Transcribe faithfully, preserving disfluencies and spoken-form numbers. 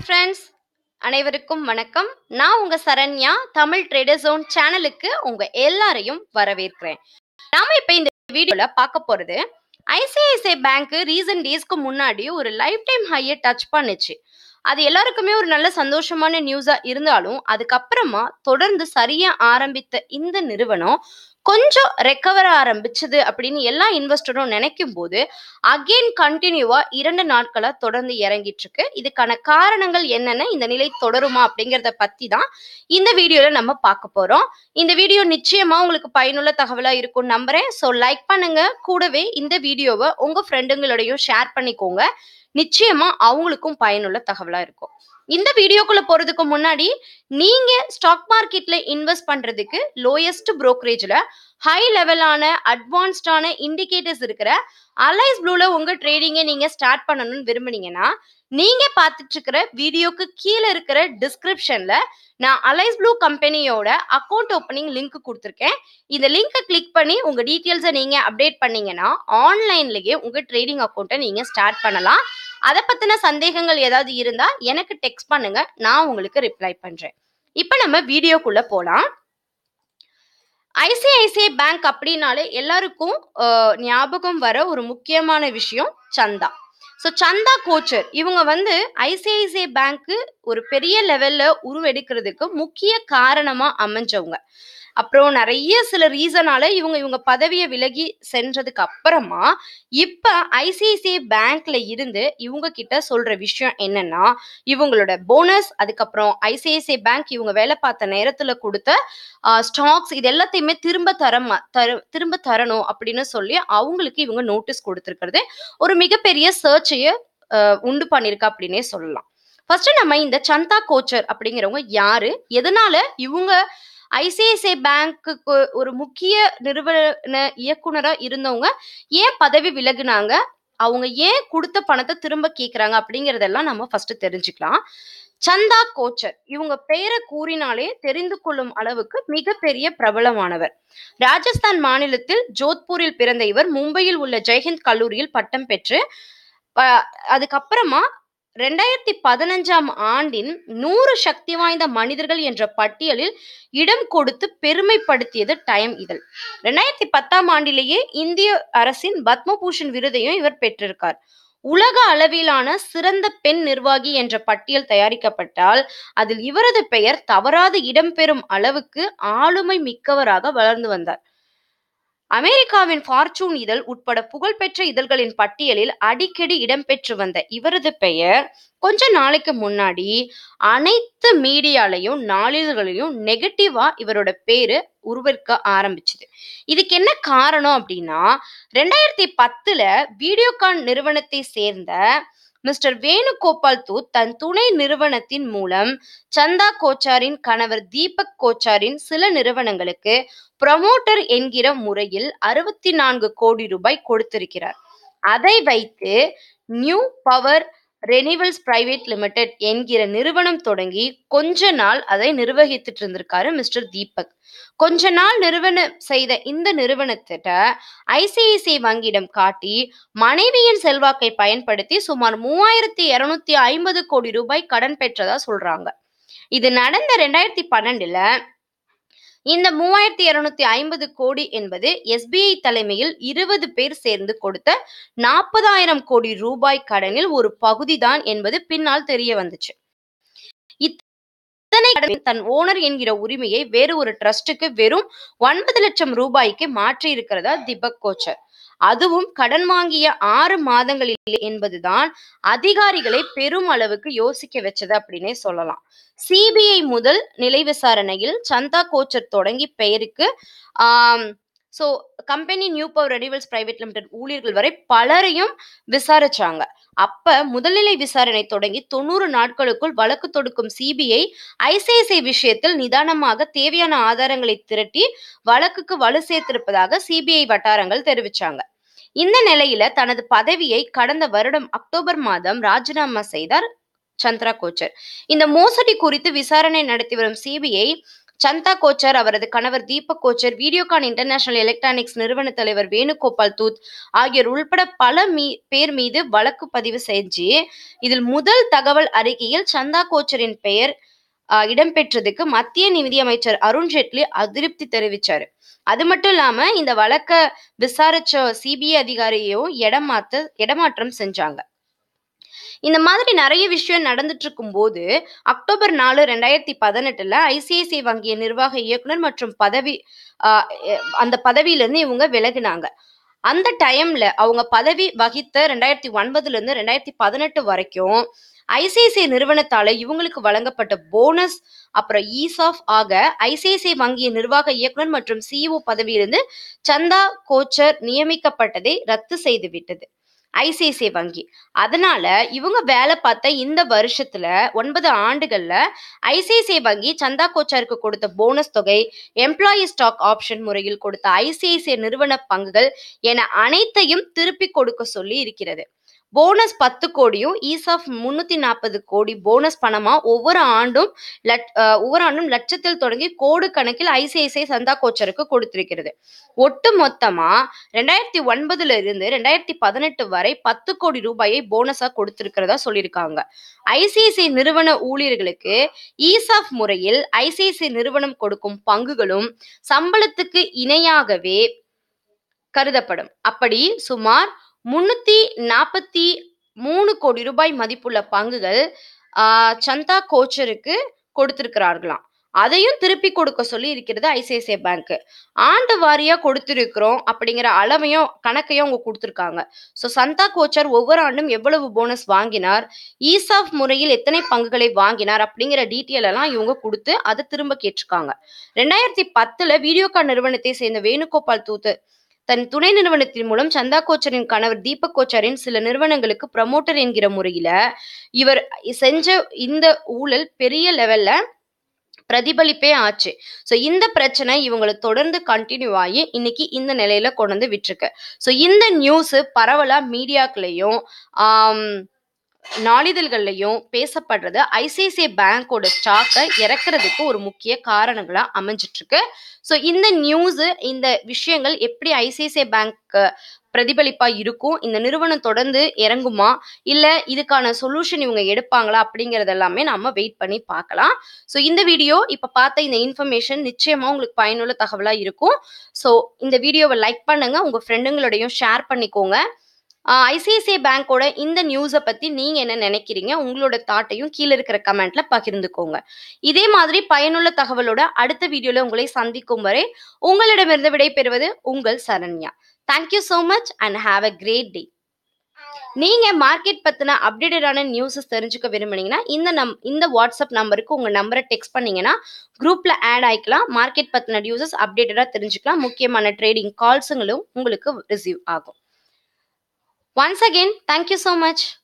Friends, அனைவருக்கும் வணக்கம். நான் உங்க சரண்யா. தமிழ் ட்ரேடர் ஜோன் சேனலுக்கு உங்க எல்லாரையும் வரவேற்கிறேன். நாம இப்ப இந்த வீடியோல பார்க்க போறது I C I C I bank recent டேஸ்க்கு முன்னாடி ஒரு லைஃப் டைம் ஹையை டச் பண்ணுச்சு. அது எல்லாருக்குமே ஒரு நல்ல சந்தோஷமான நியூஸா இருந்தாலும் அதுக்கப்புறமா தொடர்ந்து சரியா ஆரம்பித்த இந்த நிறுவனம் கொஞ்சம் ரெக்கவர் ஆரம்பிச்சது அப்படின்னு எல்லா இன்வெஸ்டரும் நினைக்கும் போது அகெயின் கண்டினியூவா இரண்டு நாட்களா தொடர்ந்து இறங்கிட்டு இருக்கு. இதுக்கான காரணங்கள் என்னென்ன, இந்த நிலை தொடருமா அப்படிங்கறத பத்தி தான் இந்த வீடியோல நம்ம பார்க்க போறோம். இந்த வீடியோ நிச்சயமா உங்களுக்கு பயனுள்ள தகவலா இருக்கும் நம்புறேன். ஸோ லைக் பண்ணுங்க, கூடவே இந்த வீடியோவை உங்க ஃப்ரெண்டுங்களோடையும் ஷேர் பண்ணிக்கோங்க. நிச்சயமா அவங்களுக்கும் பயனுள்ள தகவலா இருக்கும். இந்த வீடியோக்குள்ள போறதுக்கு முன்னாடி நீங்க ஸ்டாக் மார்க்கெட்ல இன்வெஸ்ட் பண்றதுக்கு லோயஸ்ட் புரோக்கரேஜ்ல ஹை லெவலான அட்வான்ஸ்டான இண்டிகேட்டர்ஸ் இருக்கிற அலைஸ் ப்ளூல உங்க ட்ரேடிங்கை நீங்க ஸ்டார்ட் பண்ணணும்னு விரும்புனீங்கன்னா நீங்க பார்த்துட்டு இருக்கிற வீடியோக்கு கீழே இருக்கிற டிஸ்கிரிப்ஷன்ல நான் அலைஸ் ப்ளூ கம்பெனியோட அக்கௌண்ட் ஓப்பனிங் லிங்க் கொடுத்துருக்கேன். இந்த லிங்கை கிளிக் பண்ணி உங்க டீட்டெயில்ஸை நீங்க அப்டேட் பண்ணீங்கன்னா ஆன்லைன்லயே உங்க ட்ரேடிங் அக்கௌண்ட்டை நீங்க ஸ்டார்ட் பண்ணலாம். அதை பத்தின சந்தேகங்கள் ஏதாவது இருந்தா எனக்கு டெக்ஸ்ட் பண்ணுங்க, நான் உங்களுக்கு ரிப்ளை பண்றேன். இப்ப நம்ம வீடியோக்குள்ள போலாம். I C I C I bank அப்படின்னாலே எல்லாருக்கும் ஞாபகம் வர ஒரு முக்கியமான விஷயம் சந்தா. ஸோ சந்தா கோச்சர் இவங்க வந்து ஐ சி ஐ சி ஐ பேங்க்கு ஒரு பெரிய லெவல்ல உருவெடுக்கிறதுக்கு முக்கிய காரணமா அமைஞ்சவங்க. அப்புறம் நிறைய சில ரீசனால இவங்க இவங்க பதவியை விலகி சென்றதுக்கு அப்புறமா இப்ப ஐ சி ஐ சி ஐ பேங்க்ல இருந்து இவங்க கிட்ட சொல்ற விஷயம் என்னன்னா, இவங்களோட போனஸ், அதுக்கப்புறம் I C I C I bank இவங்க வேலை பார்த்த நேரத்துல கொடுத்த ஸ்டாக்ஸ் இது எல்லாத்தையுமே திரும்ப தர தரு திரும்ப தரணும் அப்படின்னு சொல்லி அவங்களுக்கு இவங்க நோட்டீஸ் கொடுத்துருக்கிறது ஒரு மிகப்பெரிய சர்ச்சையை உண்டு பண்ணிருக்க அப்படின்னே சொல்லலாம். ஃபர்ஸ்ட் நம்ம இந்த சந்தா கோச்சர் அப்படிங்கிறவங்க யாரு, எதனால இவங்க ஐ சி ஐ சி ஐ பேங்க்குக்கு ஒரு முக்கிய நிறுவன இயக்குனரா இருந்தவங்க ஏன் பதவி விலகுனாங்க, அவங்க ஏன் கொடுத்த பணத்தை திரும்ப கேட்கறாங்க அப்படிங்கறதெல்லாம் நம்ம ஃபர்ஸ்ட் தெரிஞ்சுக்கலாம். சந்தா கோச்சர் இவங்க பெயரை கூறினாலே தெரிந்து கொள்ளும் அளவுக்கு மிகப்பெரிய பிரபலமானவர். ராஜஸ்தான் மாநிலத்தில் ஜோத்பூரில் பிறந்த இவர் மும்பையில் உள்ள ஜெய்ஹிந்த் கல்லூரியில் பட்டம் பெற்று அதுக்கப்புறமா ரெண்டாயிரத்தி பதினஞ்சாம் ஆண்டின் நூறு சக்தி வாய்ந்த மனிதர்கள் என்ற பட்டியலில் இடம் கொடுத்து பெருமைப்படுத்தியது டைம் இதழ். ரெண்டாயிரத்தி பத்தாம் ஆண்டிலேயே இந்திய அரசின் பத்மபூஷன் விருதையும் இவர் பெற்றிருக்கார். உலக அளவிலான சிறந்த பெண் நிர்வாகி என்ற பட்டியல் தயாரிக்கப்பட்டால் அதில் இவரது பெயர் தவறாது இடம்பெறும் அளவுக்கு ஆளுமை மிக்கவராக வளர்ந்து வந்தார். அமெரிக்காவின் ஃபார்ச்சூன் இதழ் உட்பட புகழ்பெற்ற இதழ்களின் பட்டியலில் அடிக்கடி இடம்பெற்று வந்த இவரது பெயர் கொஞ்ச நாளைக்கு முன்னாடி அனைத்து மீடியாலையும் நாளிதழ்களையும் நெகட்டிவா இவரோட பேரு உருவெடுக்க ஆரம்பிச்சது. இதுக்கு என்ன காரணம் அப்படின்னா, ரெண்டாயிரத்தி பத்துல வீடியோகான் நிறுவனத்தை சேர்ந்த மிஸ்டர் வேணுகோபால் தூத் தன் துணை நிறுவனத்தின் மூலம் சந்தா கோச்சாரின் கணவர் தீபக் கோச்சாரின் சில நிறுவனங்களுக்கு ப்ரமோட்டர் என்கிற முறையில் அறுபத்தி நான்கு கோடி ரூபாய் கொடுத்திருக்கிறார். அதை வைத்து new power renewals private limited என்கிற நிறுவனம் தொடங்கி கொஞ்ச நாள் அதை நிர்வகித்துட்டு இருந்திருக்காரு மிஸ்டர் தீபக். கொஞ்ச நாள் நிறுவனம் செய்த இந்த நிறுவனத்திட்ட ஐ சி ஐ சி ஐ வங்கியிடம் காட்டி மனைவியின் செல்வாக்கை பயன்படுத்தி சுமார் மூவாயிரத்தி இருநூத்தி ஐம்பது கோடி ரூபாய் கடன் பெற்றதா சொல்றாங்க. இது நடந்த ரெண்டாயிரத்தி பன்னெண்டுல இந்த மூவாயிரத்தி இருநூத்தி ஐம்பது கோடி என்பது எஸ் பி ஐ தலைமையில் இருபது பேர் சேர்ந்து கொடுத்த நாற்பதாயிரம் கோடி ரூபாய் கடனில் ஒரு பகுதிதான் என்பது பின்னால் தெரிய வந்துச்சு. இத்தனை தன் ஓனர் என்கிற உரிமையை வேறு ஒரு ட்ரஸ்டுக்கு வெறும் ஒன்பது லட்சம் ரூபாய்க்கு மாற்றி இருக்கிறதா தீபக் கோச்சர். அதுவும் கடன் வாங்கிய ஆறு மாதங்களில் என்பதுதான் அதிகாரிகளை பெரும் அளவுக்கு யோசிக்க வச்சது அப்படின்னே சொல்லலாம். சி பி ஐ முதல் நிலை விசாரணையில் சந்தா கோச்சர் தொடங்கி பெயருக்கு ah so company new power renewals private limited ஊழியர்கள் வரை பலரையும் விசாரிச்சாங்க. அப்ப முதல்நிலை விசாரணை தொடங்கி தொண்ணூறு நாட்களுக்குள் வழக்கு தொடுக்கும் C B I I C I C I விஷயத்தில் நிதானமாக தேவையான ஆதாரங்களை திரட்டி வழக்குக்கு வலு சேர்த்திருப்பதாக சி பி ஐ வட்டாரங்கள் தெரிவிச்சாங்க. இந்த நிலையில தனது பதவியை கடந்த வருடம் அக்டோபர் மாதம் ராஜினாமா செய்தார் சந்திரா கோச்சர். இந்த மோசடி குறித்து விசாரணை நடத்தி வரும் சி பி ஐ சந்தா கோச்சர், அவரது கணவர் Deepak Kochhar, Videocon International Electronics நிறுவன தலைவர் வேணுகோபால் தூத் ஆகியோர் உள்பட பல மீ பேர் மீது வழக்கு பதிவு செஞ்சு இதில் முதல் தகவல் அறிக்கையில் சந்தா கோச்சரின் பெயர் இடம்பெற்றதுக்கு மத்திய நிதியமைச்சர் அருண் ஜேட்லி அதிருப்தி தெரிவிச்சாரு. அது மட்டும் இல்லாம இந்த வழக்க விசாரிச்ச சிபிஐ அதிகாரியையும் இடமாத்த இடமாற்றம் செஞ்சாங்க. இந்த மாதிரி நிறைய விஷயம் நடந்துட்டு இருக்கும் போது அக்டோபர் நாலு ரெண்டாயிரத்தி பதினெட்டுல ஐசிஐசிஐ வங்கிய நிர்வாக இயக்குனர் மற்றும் பதவி ஆஹ் அந்த பதவியிலிருந்து இவங்க விலகினாங்க. அந்த டைம்ல அவங்க பதவி வகித்த ரெண்டாயிரத்தி ஒன்பதுல இருந்து ரெண்டாயிரத்தி பதினெட்டு வரைக்கும் ஐசிஐசிஐ நிறுவனத்தால இவங்களுக்கு வழங்கப்பட்ட போனஸ் அப்புறம் ஈஸ் ஆஃப் ஆக ஐசிஐசிஐ வங்கிய நிர்வாக இயக்குனர் மற்றும் சிஇஓ பதவியிலிருந்து சந்தா கோச்சர் நியமிக்கப்பட்டதை ரத்து செய்து விட்டது ஐசிஐசிஐ வங்கி. அதனால இவங்க வேலை பார்த்த இந்த வருஷத்துல ஒன்பது ஆண்டுகள்ல ஐசிஐசிஐ வங்கி சந்தா கோச்சருக்கு கொடுத்த போனஸ் தொகை, எம்ப்ளாயி ஸ்டாக் ஆப்ஷன் முறையில் கொடுத்த ஐசிஐசிஐ நிறுவன பங்குகள் என அனைத்தையும் திருப்பி கொடுக்க சொல்லி இருக்கிறது. போனஸ் பத்து கோடியும் ஈசாஃப் முன்னூத்தி நாற்பது கோடி போனஸ் பணமா ஒவ்வொரு ஆண்டும் ஒவ்வொரு ஆண்டும் லட்சத்தில் தொடங்கி கோடு கணக்கில் ஐசிஐசிஐ சந்தா கோச்சருக்கு கொடுத்திருக்கிறது. ஒட்டு மொத்தமா ரெண்டாயிரத்தி ஒன்பதுல இருந்து ரெண்டாயிரத்தி பதினெட்டு வரை பத்து கோடி ரூபாயை போனஸா கொடுத்திருக்கிறதா சொல்லியிருக்காங்க. ஐசிஐசிஐ நிறுவன ஊழியர்களுக்கு ஈசாஃப் முறையில் ஐசிஐசிஐ நிறுவனம் கொடுக்கும் பங்குகளும் சம்பளத்துக்கு இணையாகவே கருதப்படும். அப்படி சுமார் முன்னூத்தி நாற்பத்தி மூணு கோடி ரூபாய் மதிப்புள்ள பங்குகள் ஆஹ் சந்தா கோச்சருக்கு கொடுத்திருக்கிறார்களாம். அதையும் திருப்பி கொடுக்க சொல்லி இருக்கிறது ஐசிஐசிஐ பேங்க். ஆண்டு வாரியா கொடுத்திருக்கிறோம் அப்படிங்கிற அளவையும் கணக்கையும் அவங்க கொடுத்திருக்காங்க. ஸோ சந்தா கோச்சர் ஒவ்வொரு ஆண்டும் எவ்வளவு போனஸ் வாங்கினார், ஈசாஃப் முறையில் எத்தனை பங்குகளை வாங்கினார் அப்படிங்கிற டீட்டெயில் எல்லாம் இவங்க கொடுத்து அதை திரும்ப கேட்டிருக்காங்க. ரெண்டாயிரத்தி பத்துல வீடியோகான் நிறுவனத்தை சேர்ந்த வேணுகோபால் தூத் தன் துணை நிறுவனத்தின் மூலம் சந்தா கோச்சரின் கணவர் தீபக் கோச்சரின் சில நிறுவனங்களுக்கு ப்ரமோட்டர் என்கிற முறையில இவர் செஞ்ச இந்த ஊழல் பெரிய லெவல்ல பிரதிபலிப்பே ஆச்சு. ஸோ இந்த பிரச்சனை இவங்களை தொடர்ந்து கண்டினியூ ஆகி இன்னைக்கு இந்த நிலையில கொண்டு வந்து விட்டுருக்கு. ஸோ இந்த நியூஸ் பரவலா மீடியாக்களையும் ஆஹ் நாளிதழ்கள்லையும் பேசப்படுறது ஐசிஐசிஐ பேங்கோட ஸ்டாக்கை இறக்குறதுக்கு ஒரு முக்கிய காரணங்களா அமைஞ்சிட்டு இருக்கு. ஸோ இந்த நியூஸ், இந்த விஷயங்கள் எப்படி ஐசிஐசிஐ பேங்க் பிரதிபலிப்பா இருக்கும், இந்த நிறுவனம் தொடர்ந்து இறங்குமா இல்ல இதுக்கான சொல்யூஷன் இவங்க எடுப்பாங்களா அப்படிங்கறது எல்லாமே நம்ம வெயிட் பண்ணி பார்க்கலாம். ஸோ இந்த வீடியோ இப்ப பார்த்த இந்த இன்ஃபர்மேஷன் நிச்சயமா உங்களுக்கு பயனுள்ள தகவலா இருக்கும். ஸோ இந்த வீடியோவை லைக் பண்ணுங்க, உங்க ஃப்ரெண்டுங்களோடையும் ஷேர் பண்ணிக்கோங்க. ஐசிஐசிஐ பேங்கோட இந்த நியூஸை பத்தி நீங்க என்ன நினைக்கிறீங்க, உங்களோட தாட்டையும் கீழே இருக்கிற கமெண்ட்ல பகிர்ந்துக்கோங்க. இதே மாதிரி பயனுள்ள தகவலோட அடுத்த வீடியோல உங்களை சந்திக்கும் வரை உங்களிடமிருந்து விடை பெறுவது உங்கள் Saranya. Thank you so much and have a great day. நீங்க மார்க்கெட் பத்தின அப்டேட்டடான நியூஸஸ் தெரிஞ்சுக்க விரும்புனீங்கன்னா இந்த நம் இந்த வாட்ஸ்அப் நம்பருக்கு உங்க நம்பரை டெக்ஸ்ட் பண்ணீங்கன்னா குரூப்ல ஆட் ஆயிக்கலாம். மார்க்கெட் பத்தின நியூஸஸ் அப்டேட்டடா தெரிஞ்சுக்கலாம். முக்கியமான ட்ரேடிங் கால்ஸுங்களும் உங்களுக்கு ரிசீவ் ஆகும். Once again, thank you so much.